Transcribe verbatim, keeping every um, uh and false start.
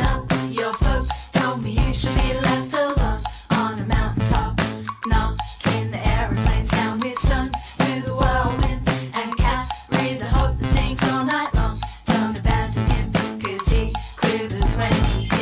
up, your folks told me you should be left alone on a mountaintop, knocking the aeroplanes down with stones through the whirlwind, and carry the hope that sings all night long. Don't abandon him, cause he quivers when he